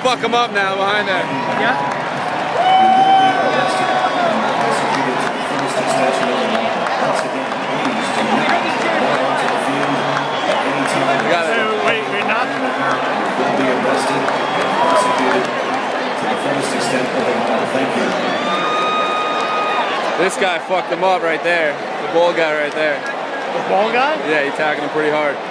fuck him up now behind there. Yeah. Wait, we're not. Will be arrested and prosecuted to the fullest extent of the law. Thank you. This guy fucked him up right there. The bald guy right there. The bald guy? Yeah, he tagged him pretty hard.